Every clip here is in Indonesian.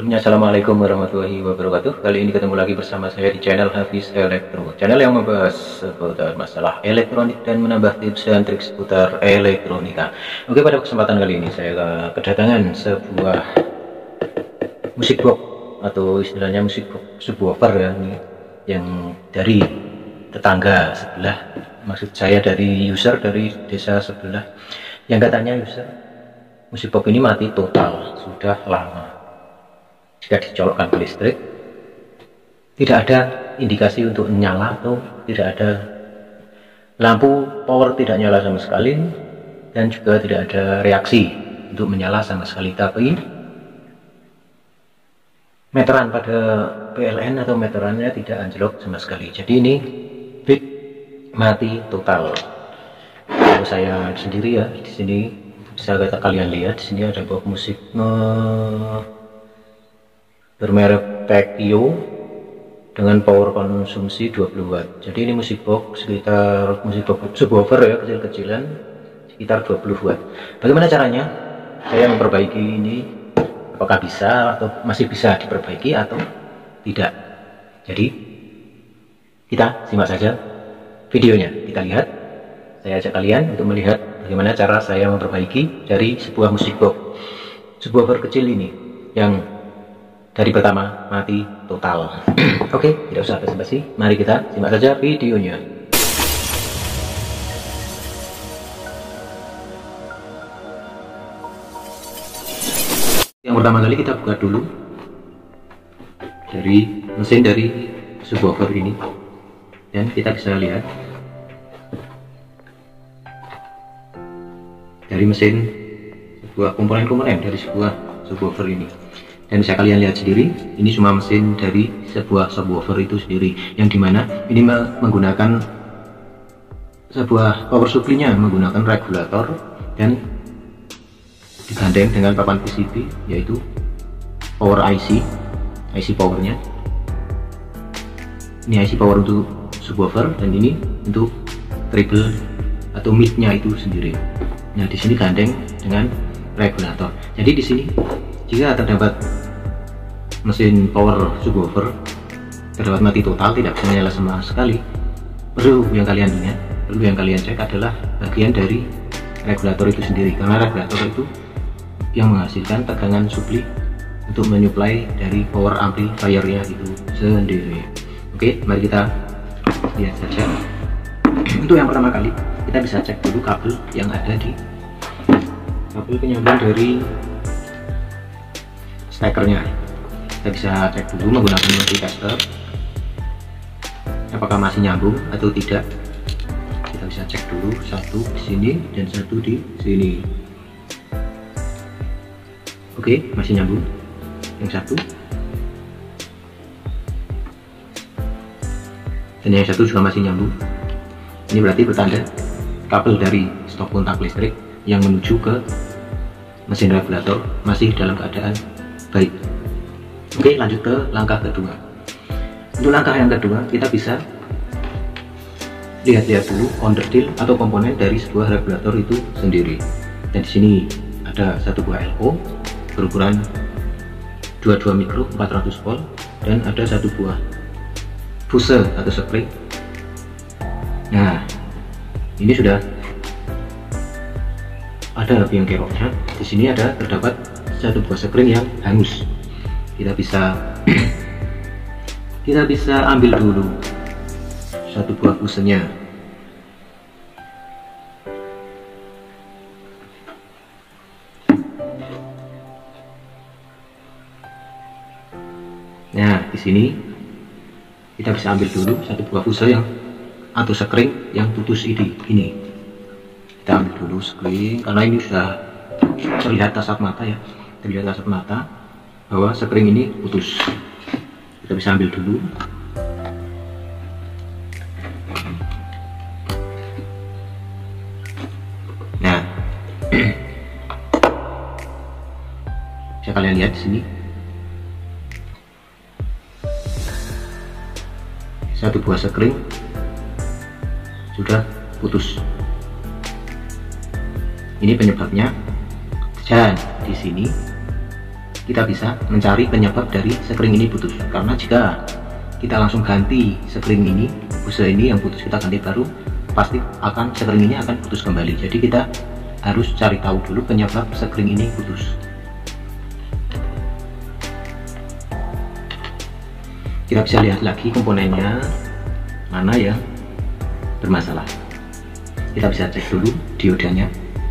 Sebelumnya Assalamualaikum warahmatullahi wabarakatuh. Kali ini ketemu lagi bersama saya di channel Hafiz Elektro, channel yang membahas seputar masalah elektronik dan menambah tips dan trik seputar elektronika. Oke, pada kesempatan kali ini saya kedatangan sebuah musik box atau istilahnya musik box subwoofer ya, yang dari tetangga sebelah, maksud saya dari user dari desa sebelah yang katanya user musik box ini mati total sudah lama. Jika dicolokkan ke listrik, tidak ada indikasi untuk nyala atau tidak ada lampu power, tidak nyala sama sekali, dan juga tidak ada reaksi untuk menyala sama sekali. Tapi meteran pada PLN atau meterannya tidak anjlok sama sekali. Jadi ini bit mati total. Kalau saya sendiri ya, di sini bisa kalian lihat, di sini ada box musik bermerek Pekio dengan power konsumsi 20 watt. Jadi ini musik box sekitar musik box subwoofer ya, kecil-kecilan, sekitar 20 watt. Bagaimana caranya saya memperbaiki ini? Apakah bisa atau masih bisa diperbaiki atau tidak? Jadi kita simak saja videonya. Kita lihat, saya ajak kalian untuk melihat bagaimana cara saya memperbaiki dari sebuah musik box subwoofer kecil ini yang dari pertama mati total. Oke, tidak usah basa-basi, mari kita simak saja videonya. Yang pertama kali kita buka dulu dari mesin dari subwoofer ini, dan kita bisa lihat dari mesin sebuah komponen-komponen dari sebuah subwoofer ini. Dan bisa kalian lihat sendiri, ini cuma mesin dari sebuah subwoofer itu sendiri, yang dimana ini menggunakan sebuah power supply-nya menggunakan regulator dan digandeng dengan papan PCB, yaitu power IC powernya. Ini IC power untuk subwoofer, dan ini untuk treble atau mid-nya itu sendiri. Nah, di sini gandeng dengan regulator. Jadi di sini jika terdapat mesin power subwoofer terdapat mati total, tidak bisa menyala sama sekali, perlu yang kalian ingat, perlu yang kalian cek adalah bagian dari regulator itu sendiri, karena regulator itu yang menghasilkan tegangan supply untuk menyuplai dari power amplifier-nya itu sendiri. Oke, mari kita lihat saja. Untuk yang pertama kali kita bisa cek dulu kabel yang ada di kabel penyambung dari stekernya. Kita bisa cek dulu menggunakan multitester apakah masih nyambung atau tidak. Kita bisa cek dulu, satu di sini dan satu di sini. Oke, masih nyambung yang satu, dan yang satu juga masih nyambung. Ini berarti pertanda kabel dari stop kontak listrik yang menuju ke mesin regulator masih dalam keadaan baik. Oke, lanjut ke langkah kedua. Untuk langkah yang kedua, kita bisa lihat-lihat dulu onderdil atau komponen dari sebuah regulator itu sendiri. Dan di sini ada satu buah LO berukuran 22 mikro 400 volt, dan ada satu buah fuse atau spring. Nah, ini sudah ada biang keroknya. Di sini ada terdapat satu buah spring yang hangus. Kita bisa ambil dulu satu buah fusenya. Nah, di sini kita bisa ambil dulu satu buah fuse yang atau spring yang putus ini. Kita ambil dulu spring, karena ini sudah terlihat kasat mata ya, terlihat kasat mata bahwa spring ini putus. Kita bisa ambil dulu. Nah, bisa kalian lihat di sini satu buah spring sudah putus. Ini penyebabnya. Dan di sini kita bisa mencari penyebab dari sekring ini putus. Karena jika kita langsung ganti sekring ini, busa ini yang putus, kita ganti baru, pasti sekring ini akan putus kembali. Jadi kita harus cari tahu dulu penyebab sekring ini putus. Kita bisa lihat lagi komponennya mana yang bermasalah. Kita bisa cek dulu diodanya.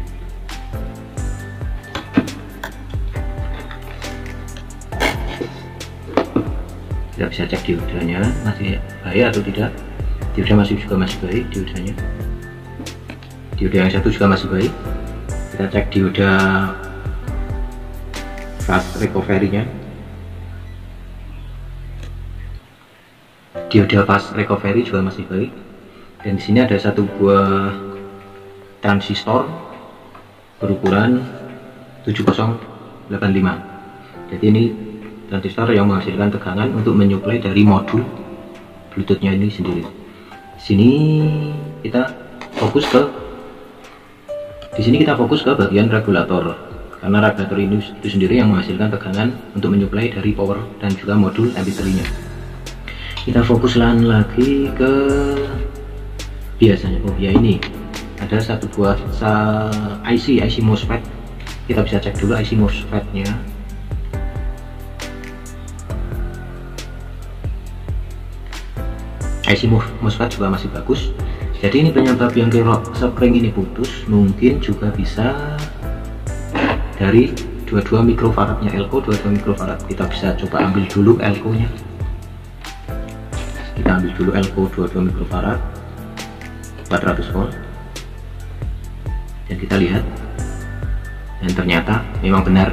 Kita bisa cek diodanya masih baik atau tidak. Dioda masih baik diodanya. Dioda yang satu juga masih baik. Kita cek dioda fast recovery-nya. Dioda fast recovery juga masih baik. Dan di sini ada satu buah transistor berukuran 7085. Jadi ini transistor yang menghasilkan tegangan untuk menyuplai dari modul Bluetooth-nya ini sendiri. Di sini kita fokus ke bagian regulator, karena regulator ini itu sendiri yang menghasilkan tegangan untuk menyuplai dari power dan juga modul MP3-nya. Kita fokus lagi ke biasanya. Oh ya, ini ada satu buah IC MOSFET. Kita bisa cek dulu IC MOSFET-nya. IC MOSFET juga masih bagus. Jadi ini penyebab yang sekring ini putus mungkin juga bisa dari 22 mikrofaradnya Elco. 22 mikrofarad kita bisa coba ambil dulu Elco nya. Kita ambil dulu Elco 22 mikrofarad 400 volt dan kita lihat, dan ternyata memang benar.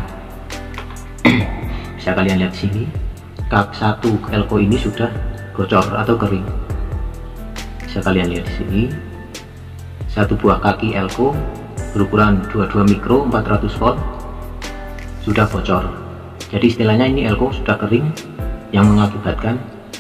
Bisa kalian lihat sini, kap 1 Elco ini sudah bocor atau kering. Bisa kalian lihat di sini, satu buah kaki Elco berukuran 22 mikro 400 volt sudah bocor. Jadi istilahnya ini Elco sudah kering, yang mengakibatkan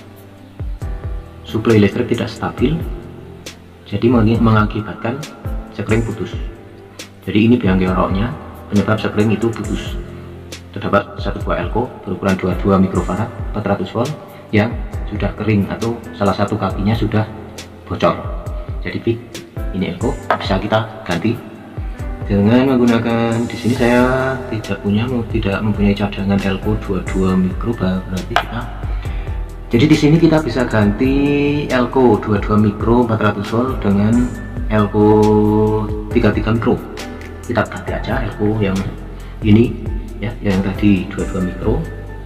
suplai listrik tidak stabil, jadi mengakibatkan sekring putus. Jadi ini biangkeroknya penyebab sekring itu putus. Terdapat satu buah Elco berukuran 22 mikrofarad 400 volt yang sudah kering atau salah satu kakinya sudah bocor. Jadi ini Elco bisa kita ganti dengan menggunakan, di sini saya tidak mempunyai cadangan Elco 22 mikro, berarti jadi di sini kita bisa ganti Elco 22 mikro 400 volt dengan Elco 33 mikro. Kita ganti aja Elco yang ini ya, yang tadi 22 mikro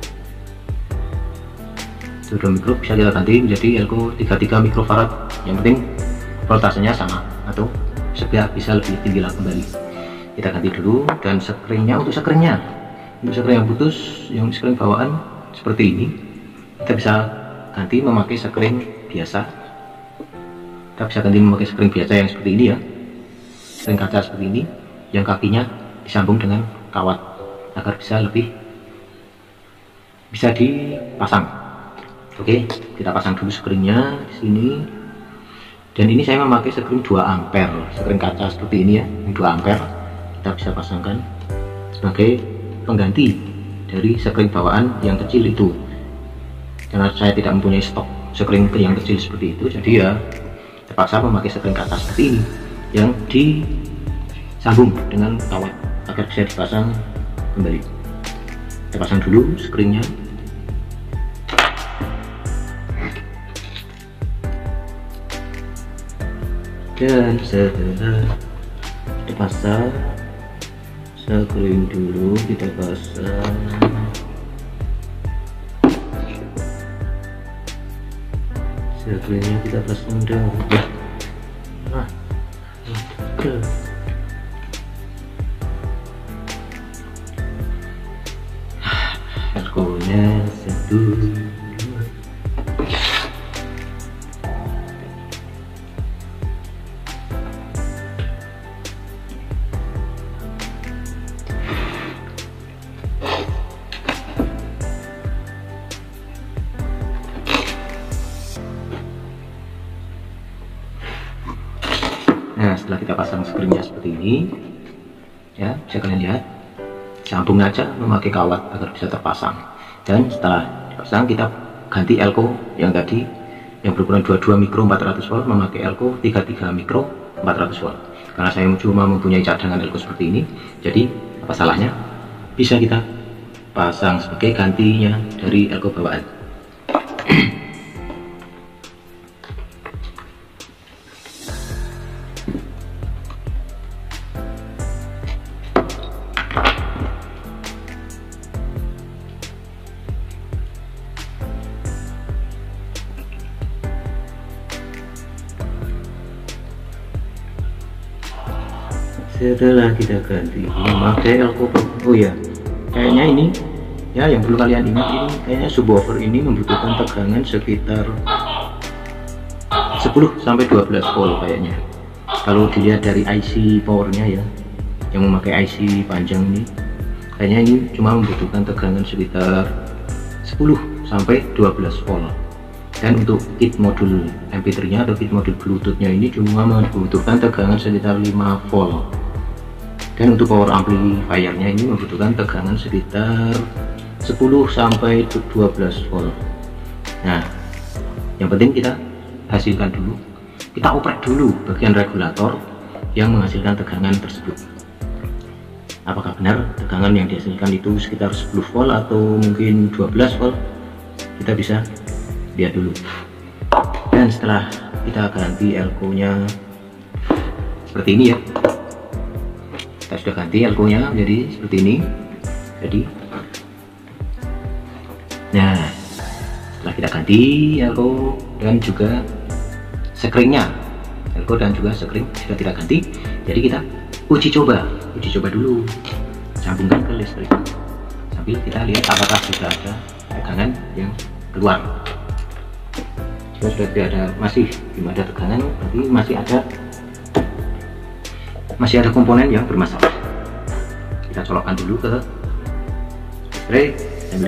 bisa kita ganti menjadi Elco 33 mikrofarad. Yang penting voltasenya sama atau bisa lebih tinggi lah kembali. Kita ganti dulu. Dan untuk skring yang putus, yang skring bawaan seperti ini, kita bisa ganti memakai skring biasa. Kita bisa ganti memakai skring biasa yang seperti ini ya, skring kaca seperti ini, yang kakinya disambung dengan kawat agar bisa dipasang. Oke, kita pasang dulu skringnya di sini. Dan ini saya memakai skring 2 ampere, skring kaca seperti ini ya, 2 ampere. Kita bisa pasangkan sebagai pengganti dari skring bawaan yang kecil itu. Karena saya tidak mempunyai stok skring yang kecil seperti itu, jadi ya terpaksa memakai skring kaca seperti ini yang disambung dengan kawat agar bisa dipasang kembali. Kita pasang dulu skringnya. Dan setelah dipasang skring dulu, kita pasang skringnya, kita pasang dulu. Elco-nya 1. Nah, setelah kita pasang skringnya seperti ini ya, bisa kalian lihat sambung aja memakai kawat agar bisa terpasang. Dan setelah dipasang kita ganti elko yang tadi yang berukuran 22 mikro 400 volt memakai elko 33 mikro 400 volt. Karena saya cuma mempunyai cadangan elko seperti ini, jadi apa salahnya bisa kita pasang sebagai gantinya dari elko bawaan. Setelah kita ganti memakai elko, oh ya, kayaknya ini ya yang perlu kalian ingat, ini kayaknya subwoofer ini membutuhkan tegangan sekitar 10 sampai 12 volt kayaknya. Kalau dilihat dari IC powernya ya, yang memakai IC panjang ini, kayaknya ini cuma membutuhkan tegangan sekitar 10 sampai 12 volt. Dan untuk kit modul MP3 nya atau kit modul Bluetooth-nya ini cuma membutuhkan tegangan sekitar 5 volt. Dan untuk power amplifier-nya ini membutuhkan tegangan sekitar 10 sampai 12 volt. Nah, yang penting kita hasilkan dulu, kita oprek dulu bagian regulator yang menghasilkan tegangan tersebut. Apakah benar tegangan yang dihasilkan itu sekitar 10 volt atau mungkin 12 volt? Kita bisa lihat dulu. Dan setelah kita ganti elko nya seperti ini ya, kita sudah ganti elko nya jadi seperti ini. Jadi nah, setelah kita ganti elko dan juga sekringnya, elko dan juga sekring sudah kita ganti, jadi kita uji coba dulu, sambungkan ke listrik sambil kita lihat apakah sudah ada tegangan yang keluar. Jika sudah tidak ada, masih belum ada tegangan, berarti masih ada komponen yang bermasalah. Kita colokkan dulu ke listrik sambil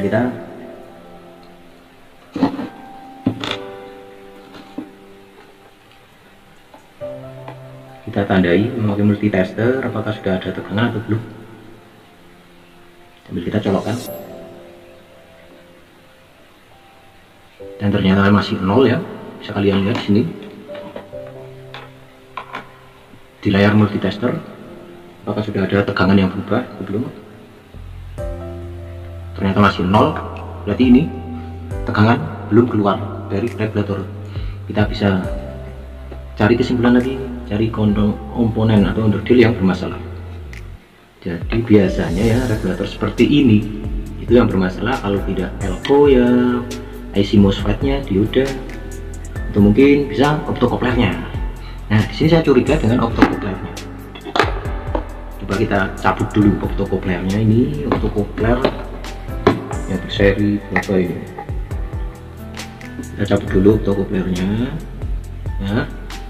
kita tandai memakai multitester apakah sudah ada tegangan atau belum, sambil kita colokkan. Dan ternyata masih 0 ya, bisa kalian lihat di sini di layar multitester apakah sudah ada tegangan yang berubah atau belum. Ternyata masih 0, berarti ini tegangan belum keluar dari regulator. Kita bisa cari kesimpulan lagi, cari komponen atau underdeal yang bermasalah. Jadi biasanya ya regulator seperti ini itu yang bermasalah, kalau tidak elko ya IC MOSFET-nya, dioda, atau mungkin bisa optokoplernya. Nah, di sini saya curiga dengan optokoplernya. Coba kita cabut dulu optokoplernya. Ini optokopler yang berseri berapa ini? Kita cabut dulu optokoplernya. Ya.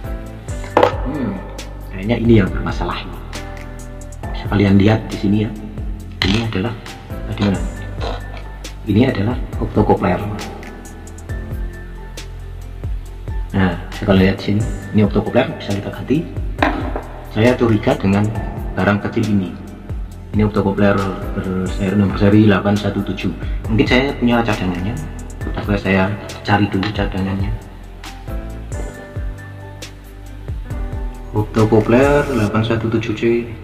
Kayaknya ini yang bermasalah. Bisa kalian lihat di sini ya. Ini adalah bagaimana? Ini adalah optokopler. Nah, bisa kalian lihat sini, ini optokopler bisa kita ganti. Saya curiga dengan barang kecil ini. Ini optokopler nomor seri 817. Mungkin saya punya cadangannya, tapi saya cari dulu cadangannya. Optokopler 817C.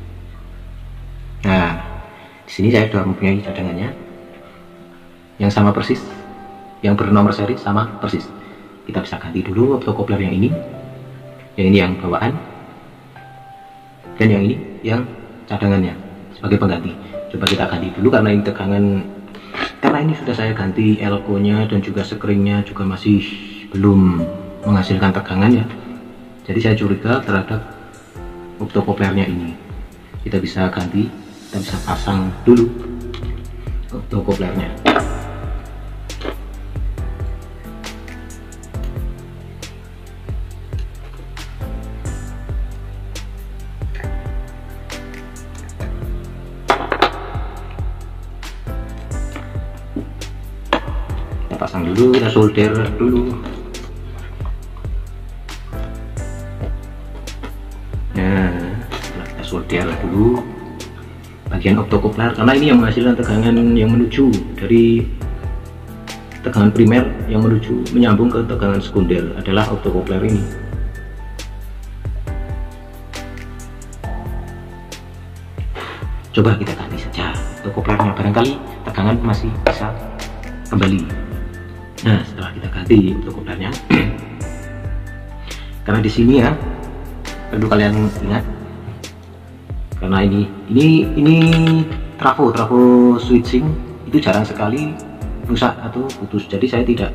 Nah, di sini saya sudah mempunyai cadangannya, yang sama persis, yang bernomor seri sama persis. Kita bisa ganti dulu optokopler yang ini yang bawaan, dan yang ini yang cadangannya sebagai pengganti. Coba kita ganti dulu karena ini tegangan, karena ini sudah saya ganti elko nya dan juga sekringnya juga masih belum menghasilkan tegangan ya. Jadi saya curiga terhadap optokoplernya ini. Kita bisa ganti, kita bisa pasang dulu optokoplernya. Kita pasang dulu, kita solder dulu. Nah, setelah kita solder dulu bagian optokopler, karena ini yang menghasilkan tegangan yang menuju dari tegangan primer yang menyambung ke tegangan sekunder adalah optokopler ini. Coba kita ganti saja optokoplernya, barangkali tegangan masih bisa kembali. Nah, setelah kita ganti optokoplernya, karena di sini ya perlu kalian ingat, karena ini trafo switching itu jarang sekali rusak atau putus, jadi saya tidak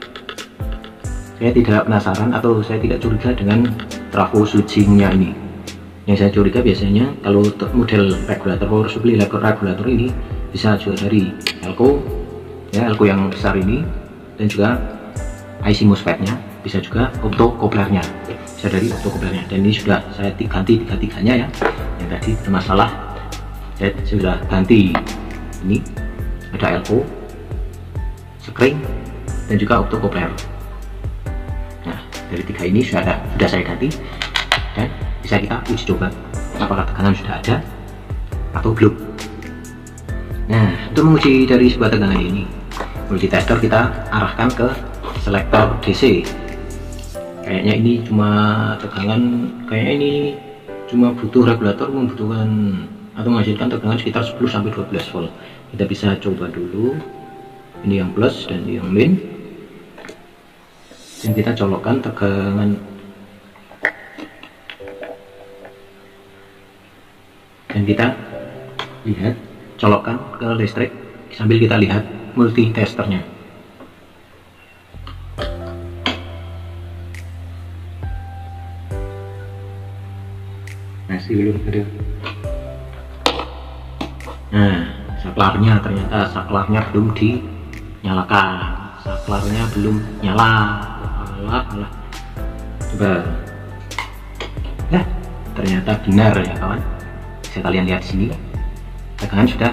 penasaran atau saya tidak curiga dengan trafo switchingnya ini. Yang saya curiga biasanya kalau model regulator power supply regulator ini bisa juga dari elko ya, elko yang besar ini, dan juga IC MOSFET-nya, bisa juga optokoplernya, bisa dari optokoplernya. Dan ini sudah saya ganti tiga-tiganya ya, yang tadi bermasalah saya sudah ganti. Ini ada elko, spring, dan juga optokopler. Nah, dari tiga ini sudah saya ganti, dan bisa kita uji coba apakah tegangan sudah ada atau belum. Nah, untuk menguji dari sebuah tegangan ini, multitester kita arahkan ke selektor DC. Kayaknya ini cuma tegangan, kayaknya ini cuma butuh regulator membutuhkan atau menghasilkan tegangan sekitar 10-12 volt. Kita bisa coba dulu, ini yang plus dan yang min, dan kita colokkan tegangan, dan kita lihat, colokkan ke listrik sambil kita lihat multitesternya. Masih belum ada. Nah, ternyata saklarnya belum dinyalakan, saklarnya belum nyala. Alah. Coba. Nah, ternyata benar ya kawan. Bisa kalian lihat di sini, tegangan sudah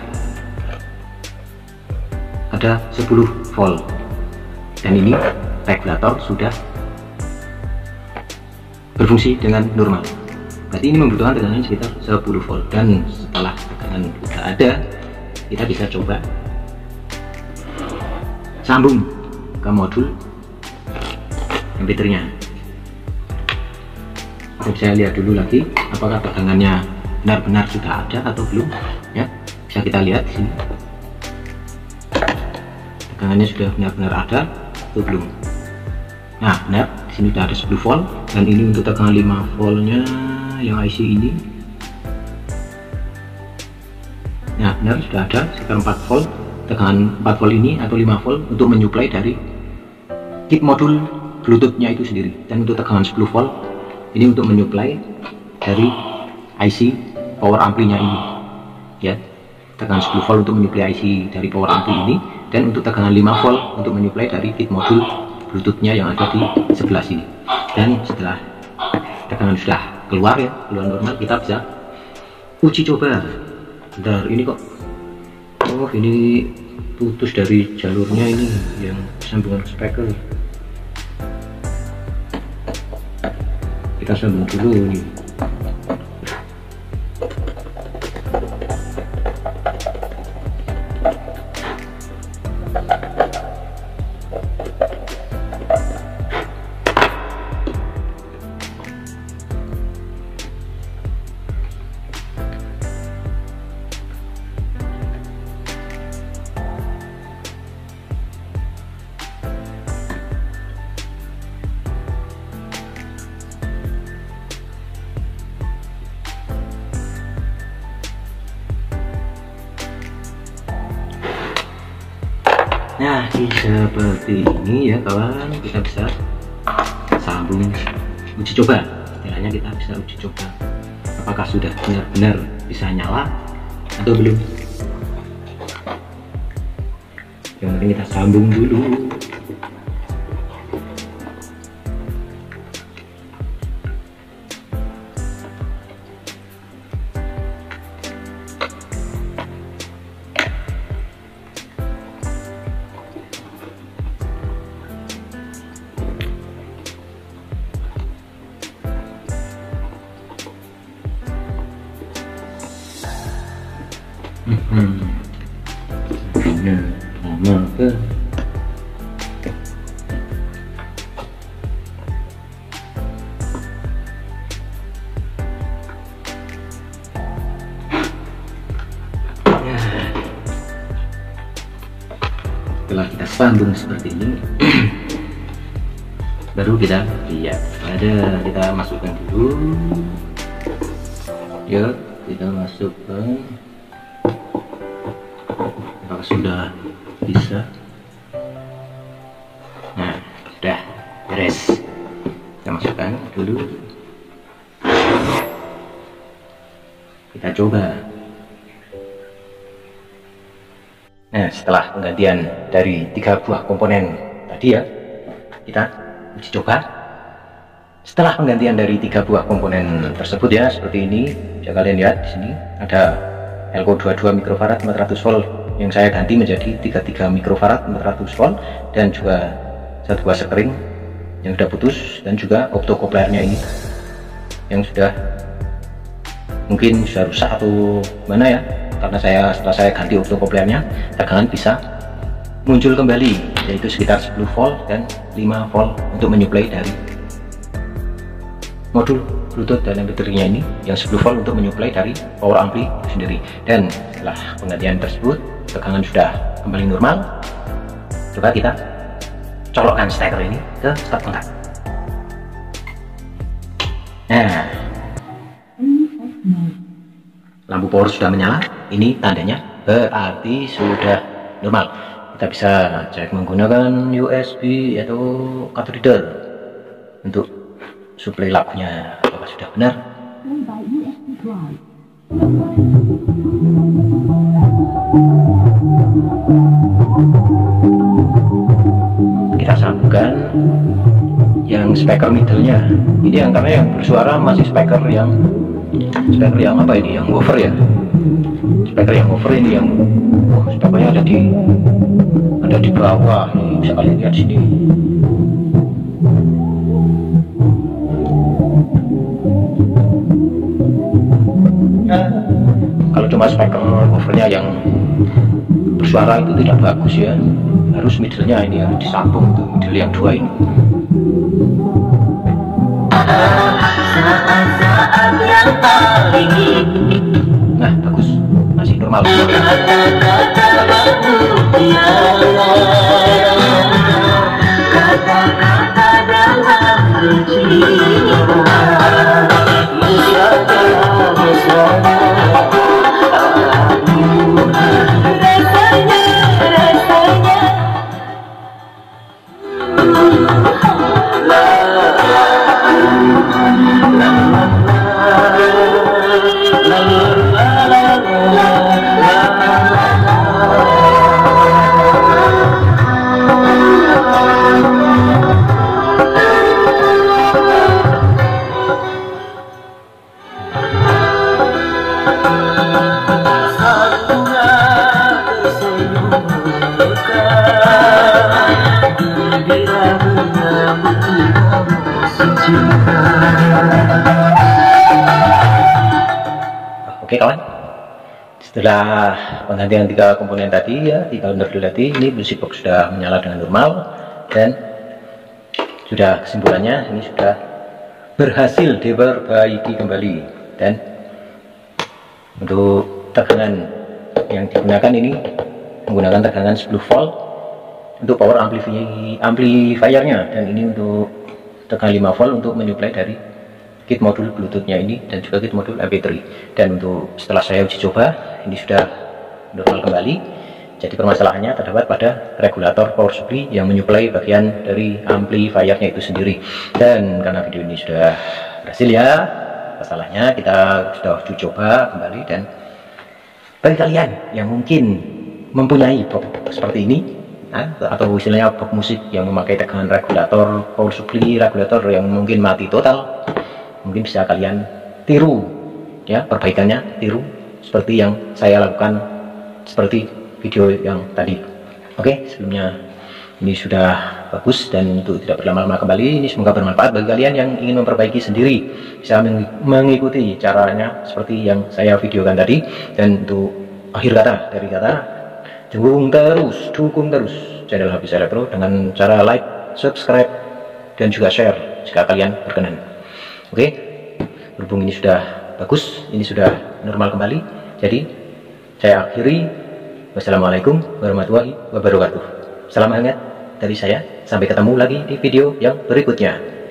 ada 10 volt, dan ini regulator sudah berfungsi dengan normal. Berarti ini membutuhkan tegangan sekitar 10 volt, dan setelah tegangan sudah ada, kita bisa coba sambung ke modul ammeternya. Saya lihat dulu lagi apakah tegangannya benar-benar sudah ada atau belum ya. Bisa kita lihat di sini, tegangannya sudah benar-benar ada atau belum. Nah, benar, di sini sudah ada 10 volt, dan ini untuk tegangan 5 voltnya yang IC ini. Nah, benar, sudah ada sekitar 4 volt, tegangan 4 volt ini atau 5 volt untuk menyuplai dari kit modul Bluetooth-nya itu sendiri. Dan untuk tegangan 10 volt ini untuk menyuplai dari IC power ampli-nya ini ya. Tegangan 10 volt untuk menyuplai IC dari power ampli ini, dan untuk tegangan 5 volt untuk menyuplai dari kit modul Bluetooth-nya yang ada di sebelah sini. Dan setelah tegangan sudah keluar normal, kita bisa uji coba. Bentar, ini kok, oh ini putus dari jalurnya ini yang sambungan speaker. Kita sambung dulu ini. Nah, seperti ini ya kawan, kita bisa sambung uji coba. Kiranya kita bisa uji coba apakah sudah benar-benar bisa nyala atau belum. Yang penting kita sambung dulu. Nah, lama ke setelah kita sambung seperti ini baru kita lihat kita masukkan dulu ya, kita masukkan apakah sudah bisa. Nah, sudah beres, kita masukkan dulu, kita coba. Nah, setelah penggantian dari 3 buah komponen tadi ya, kita uji coba. Setelah penggantian dari 3 buah komponen tersebut ya, seperti ini bisa kalian lihat di sini ada Elco 22 mikrofarad 400 volt yang saya ganti menjadi 33 mikrofarad 400 volt, dan juga 1 buah sekring yang sudah putus, dan juga optokoplernya ini yang sudah mungkin sudah rusak atau mana ya, karena setelah saya ganti optokoplernya tegangan bisa muncul kembali, yaitu sekitar 10 volt dan 5 volt untuk menyuplai dari modul Bluetooth dan MP3-nya ini, yang 10 volt untuk menyuplai dari power ampli sendiri. Dan setelah penggantian tersebut tegangan sudah kembali normal. Coba kita colokkan steker ini ke stop kontak. Nah, lampu power sudah menyala, ini tandanya berarti sudah normal. Kita bisa cek menggunakan USB atau card reader untuk suplai lagunya apakah sudah benar. Kita sambungkan yang speaker middle-nya ini, yang karena yang bersuara masih speaker yang apa ini, yang woofer ya, speaker yang woofer ini, yang speakernya ada di bawah ini, bisa kalian lihat sini. Kalau cuma speaker woofernya yang bersuara itu tidak bagus ya, harus middle-nya ini harus disambung tuh, middle yang 2 ini. Nah, bagus, masih normal. Oke kawan, setelah penggantian 3 komponen tadi ya, 3 underdrill tadi, ini music box sudah menyala dengan normal, dan sudah kesimpulannya ini sudah berhasil diperbaiki kembali. Dan untuk tegangan yang digunakan ini menggunakan tegangan 10 volt untuk power amplifiernya, dan ini untuk tegangan 5 volt untuk menyuplai dari kit modul Bluetooth-nya ini, dan juga kit modul MP3. Dan untuk setelah saya uji coba ini sudah normal kembali. Jadi permasalahannya terdapat pada regulator power supply yang menyuplai bagian dari amplifiernya itu sendiri. Dan karena video ini sudah berhasil ya, masalahnya kita sudah uji coba kembali. Dan bagi kalian yang mungkin mempunyai box seperti ini, atau istilahnya box musik yang memakai tegangan regulator power supply, regulator yang mungkin mati total, mungkin bisa kalian tiru ya, perbaikannya tiru seperti yang saya lakukan seperti video yang tadi. Oke, sebelumnya ini sudah bagus, dan untuk tidak berlama-lama kembali, ini semoga bermanfaat bagi kalian yang ingin memperbaiki sendiri, bisa mengikuti caranya seperti yang saya videokan tadi. Dan untuk akhir kata dari kata, dukung terus channel Hafiz Elektro dengan cara like, subscribe, dan juga share jika kalian berkenan. Oke, berhubung ini sudah bagus, ini sudah normal kembali, jadi saya akhiri. Wassalamualaikum warahmatullahi wabarakatuh. Salam hangat dari saya, sampai ketemu lagi di video yang berikutnya.